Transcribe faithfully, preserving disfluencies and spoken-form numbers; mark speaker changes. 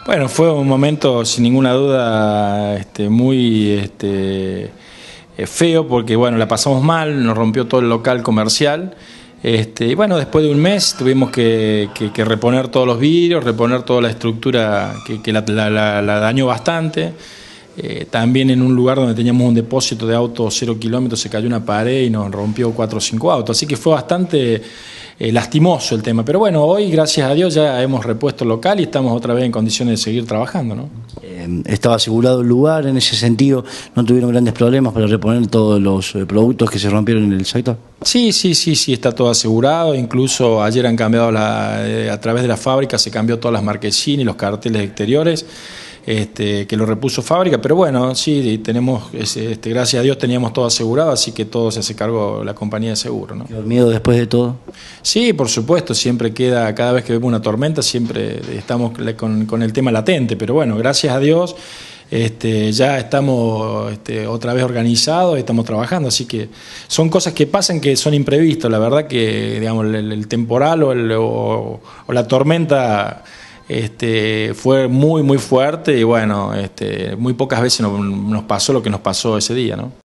Speaker 1: Bueno, fue un momento sin ninguna duda este, muy este, eh, feo porque bueno, la pasamos mal, nos rompió todo el local comercial. Este, y bueno, después de un mes tuvimos que, que, que reponer todos los vidrios, reponer toda la estructura que, que la, la, la, la dañó bastante. Eh, también en un lugar donde teníamos un depósito de autos cero kilómetros se cayó una pared y nos rompió cuatro o cinco autos, así que fue bastante eh, lastimoso el tema, pero bueno, hoy gracias a Dios ya hemos repuesto el local y estamos otra vez en condiciones de seguir trabajando, ¿no?
Speaker 2: Eh, ¿Estaba asegurado el lugar en ese sentido? ¿No tuvieron grandes problemas para reponer todos los eh, productos que se rompieron en el sector?
Speaker 1: Sí, sí, sí, sí, está todo asegurado, incluso ayer han cambiado, la, eh, a través de la fábrica se cambió todas las marquesinas y los carteles exteriores. Este, que lo repuso fábrica, pero bueno, sí, tenemos, este, gracias a Dios teníamos todo asegurado, así que todo se hace cargo la compañía de seguro, ¿no?
Speaker 2: ¿Quedó miedo después de todo?
Speaker 1: Sí, por supuesto, siempre queda, cada vez que vemos una tormenta, siempre estamos con, con el tema latente, pero bueno, gracias a Dios este, ya estamos este, otra vez organizados, estamos trabajando, así que son cosas que pasan que son imprevistas, la verdad que digamos, el, el temporal o, el, o, o la tormenta Este, fue muy muy fuerte y bueno, este, muy pocas veces nos, nos pasó lo que nos pasó ese día, ¿no?